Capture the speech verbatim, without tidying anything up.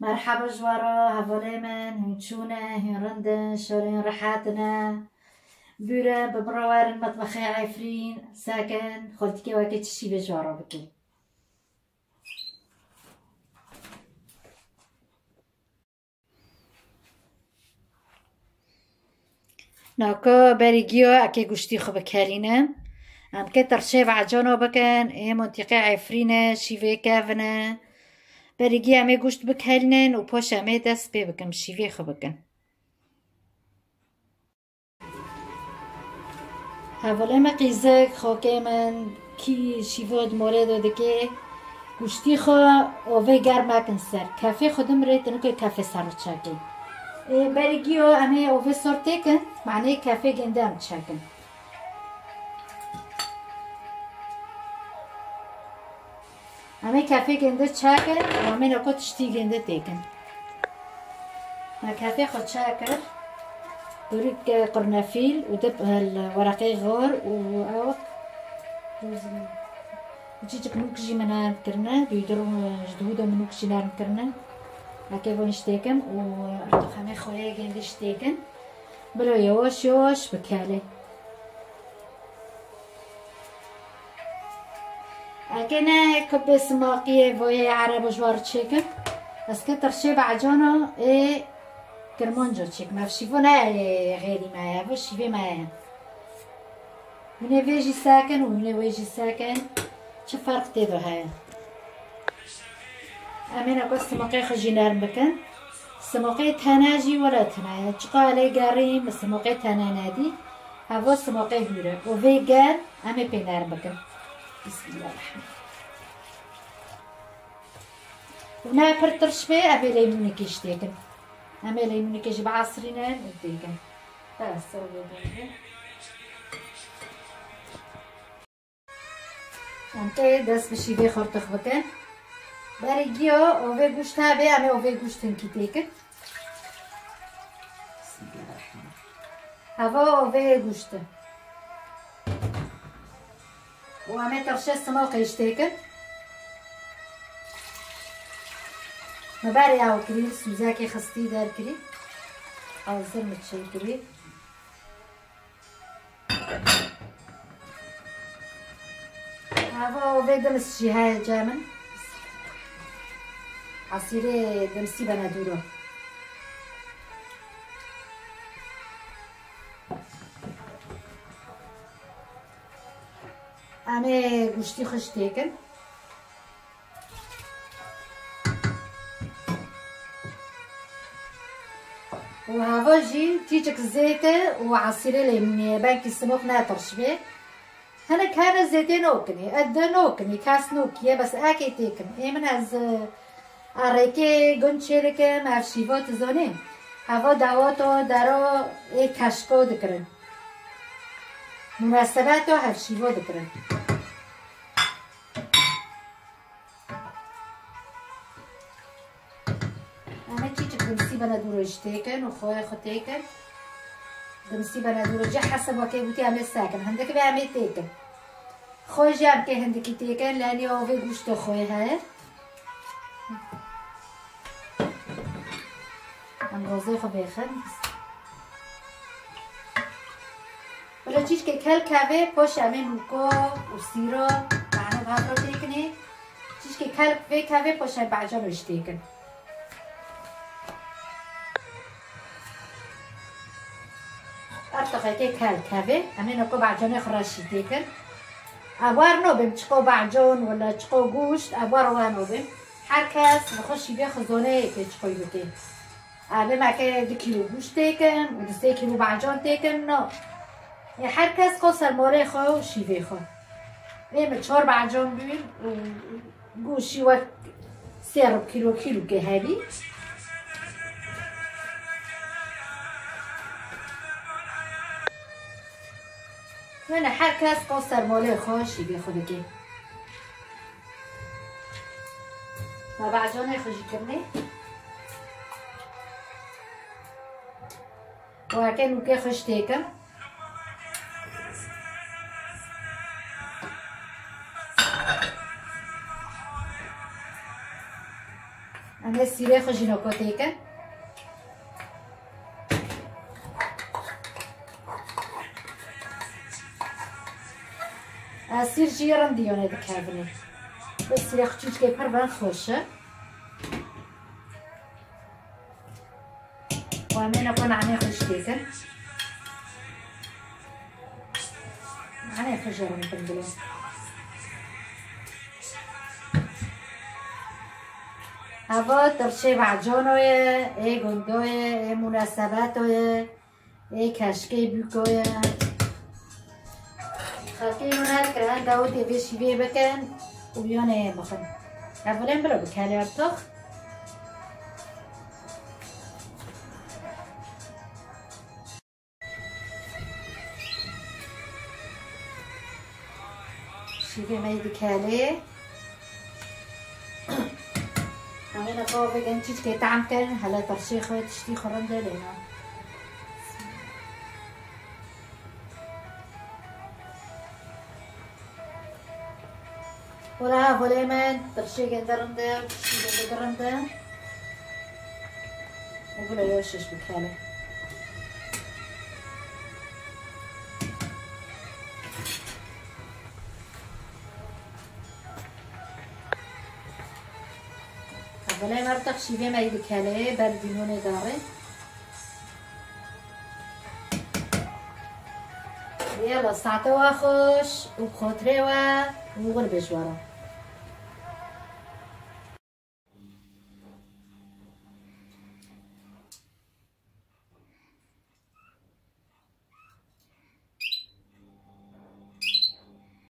مرحبا جوارا هفولی من هن چونه هن رندن شورین رحاتنا بورا ببروار مطبخي عفرين ساكن خلتكي واكي تشي بجوارا بكي ناكو بريجيو اكي قشتي خو بكارينا ام كتر شيف عجانو بكن اي منطقة عفرينة شيفي كافنا بريجي امي قشت بكهلنن و پوش امي دست بي بكن شيفي خو بكن هاوله ما قيزك خوكي من كي شيفود مورد دكي قشتي خو اوه گرمکن سر کافه خودم ريت انو کافه سر چاكي بريجيو امي اوه سورتكن معناه كافه گندم چاكن امي كافه گنده چاكن و امي نكو تشتي گنده تيكن ما كافه خو چاكر دوريك قرنفيل ودب الورقي غور و اوك جيجك نوكجي منار كرنا بيدرو جدوده منوكجي نار كرنا هكا بون شتيكن و ارتخامي خويا گنده شتيكن بلو يوش يوش بكالي اكنا كب سماقية ويا عرب جوار تشيكن بس كتر شي بعجانو اي كرمونجو تشيك ما فشيفونا غيري معايا فش شيفي معايا هنا فيجي ساكن وهنا ويجي ساكن شو فرق تيدو هاي امينا قد سماقي خجي نار بكن سماقي تناجي ولا تنايا تشقى علي قاريم سماقي تنانادي هاو سماقي هورا وفي قال امي بينار بكن بسم الله الرحمن ونا برترش بي ابي ليموني كيشتيكن امي ليموني كيجي بعصرينا نديكن بس سوي انتي دست بشي بي خورتخ بكن بريجيو اوفي گوشتا بي امي اوفي گوشتن كيتيكن بسم الله الرحمن هوا اوفي گوشتن و امي ترشه سماقي يشتيكن مباري او كريل سوزاكي خستي دار كري او زرمت شي كري هذا وفي دمس شي هاي جامن عصيري دمسي بندورو امي گوشتي خشتيكن وهذا جي تيجك زيتة وعصير ليمونية بانكي السموك ناترش بيه هنا كان زيتين نوكني قد نوكني كاس نوكية بس اكي تيكن اي من از اريكي گنچيركه مفشيفات زونين هوا دواتو درو اي كشكو دكرن مناسباتو هفشيفو دكرن دمسي بندورو اشتيكن وخويا ختيكن دمسي بندورو جا حسب وكي بوتي عمل ساكن هندك بعمل تيكن خوي جاب كي هندكي تيكن لاني اوفي گوشتو خوي هاي ام غازي خو بيخن ولا جيش كي كل كافي بوش عمل موكو وسيرو معنا بهافرو تيكني جيش كي كل في كافي بوش بعجانو اشتيكن ارتقيتي كال كافي امين اكو بعجون خراشي تيكن ابوار نوبم تشقو بعجون ولا تشقو گوشت ابوار وانوبم هر کس نخوشی بیا خزانه که تشقوی بکن ابي معك دو كيلو گوشت تيكن و دو سه كيلو بعجون تيكن نو هر کس خو سرماره خو شیوه خو ایم چهار بعجون بین و گوشی و سه كيلو كيلو که هدی من هر کس قصر ماله خوشی بی خودگی و بعجانه خوشی کرنه و هکه نوکه خوش تیکم هاي سيري خجي نوكوتيكا سير جيران ديوني دك هذني بس سيري خجيج كي بربان خوشة وامين اكون عني خجتيكا عني خجران بندلون هوا ترشي بعجانوية اي گندوية اي مناسباتوية اي كشكي بيكوية خلقي منال كرهان داود يبشي بيه بكن وبيونه بخن اولين بلو بكالي ارتخ شيبي ما يدكالي همین اقا بگن چیز که تعم کردن حالا ترشی خواهی تشتی خورنده لینا ولا ولی من ترشی گندرنده تشتی گندرنده و بلا یوشش بکاله ولی مرتق شیوه مایی بکاله بردینونه داره يلا ساعته واخوش وبخاطري و وغربش ورا